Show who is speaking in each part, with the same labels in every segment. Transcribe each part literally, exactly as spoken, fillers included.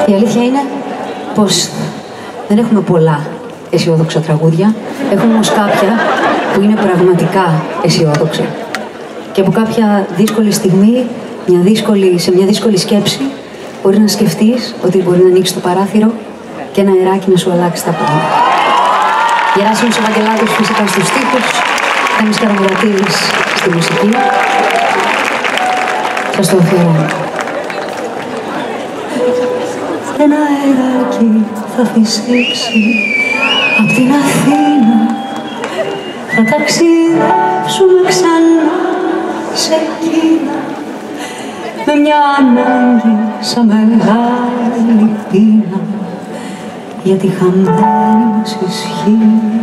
Speaker 1: Η αλήθεια είναι πως δεν έχουμε πολλά αισιόδοξα τραγούδια. Έχουμε όμως κάποια που είναι πραγματικά αισιόδοξα. Και από κάποια δύσκολη στιγμή, μια δύσκολη, σε μια δύσκολη σκέψη, μπορεί να σκεφτείς ότι μπορεί να ανοίξει το παράθυρο και ένα αεράκι να σου αλλάξει τα πάντα. Γεράσιμος Ευαγγελάτος φυσικά στους στίχους, Θέμης Καραμουρατίδης στη μουσική. Σας το αφιερώνω. Ένα αεράκι θα φυσήξει απ' την Αθήνα. Θα ταξιδέψουμε ξανά σε Κίνα, με μια ανάγκη σαν μεγάλη πείνα για τη χαμένη μας ισχύ.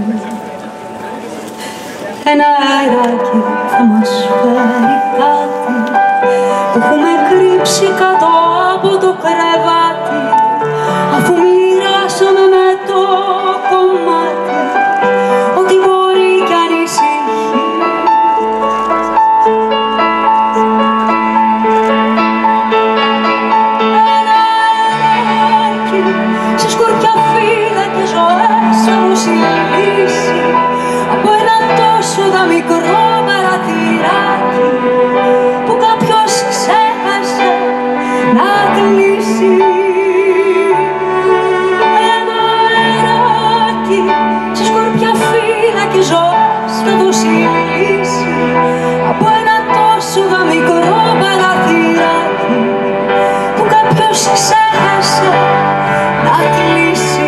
Speaker 1: Ένα αεράκι θα μας φέρει κάτι που έχουμε κρύψει κάτω από το κρεβάτι, αφού μοιράσαμε με το κομμάτι ότι μπορεί κι ανησυχεί. Ένα αεράκι σε σκουριά φύλλα και ζωές θα μουσιλήσει από ένα τόσο δα μικρό παραθυράκι που κάποιος ξέχασε να κλείσει. Ένα αεράκι σε σκορπιά φύλλα και ζωές θα δώσει λύση από ένα τόσο δα μικρό παραθυράκι που κάποιος ξέχασε να κλείσει.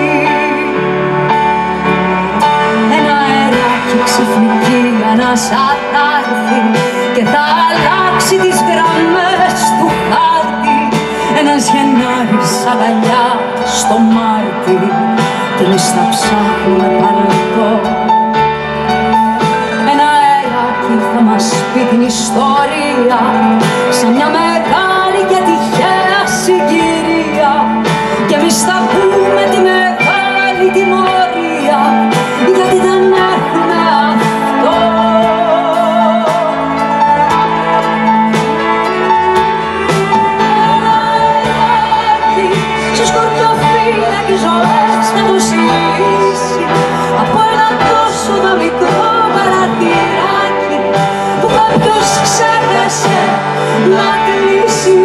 Speaker 1: Ένα αεράκι ξαφνική ανάσα θα έρθει και θα αλλάξει τις γραμμές του χάρτη. Ένας Γενάρης αγκαλιά στο Μάρτι κι εμείς θα ψάχνουμε παλαιό. Ένα αεράκι θα μας πει την ιστορία σαν μια μεγάλη και τυχαία συγκυρία κι εμείς θα πούμε τη μεγάλη τιμωρία γιατί δεν έχουμε αυτό. Ένα αεράκι σε σκορπιά φύλλα και ζωές θα δώσει λύση από ένα τόσο δα μικρό παραθυράκι που κάποιος ξέχασε να κλείσει.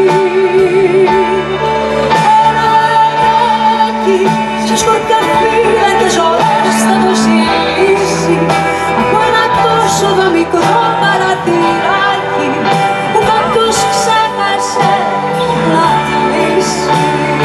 Speaker 1: Ένα αεράκι σε σκορπιά φύλλα και ζωές θα δώσει λύση από ένα τόσο δα μικρό παραθυράκι που κάποιος ξέχασε να κλείσει.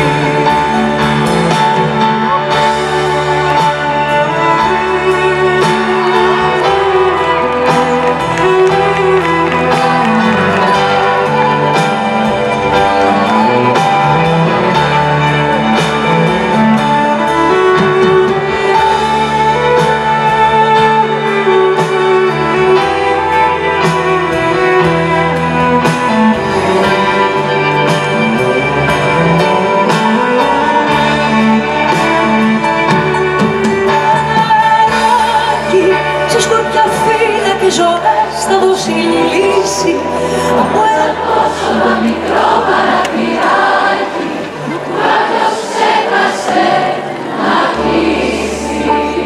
Speaker 1: Σε σκορπιά φύλλα και ζωές θα δώσει λύση από ένα τόσο δα μικρό παραθυράκι που κάποιος ξέχασε να κλείσει.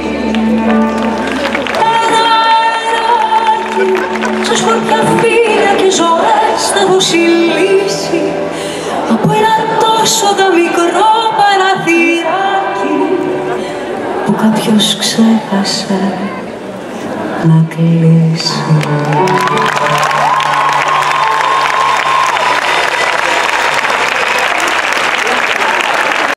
Speaker 1: Ένα αεράκι σε σκορπιά φύλλα και ζωές θα δώσει λύση από ένα τόσο δα μικρό παραθυράκι που κάποιος ξέχασε να κλείσει.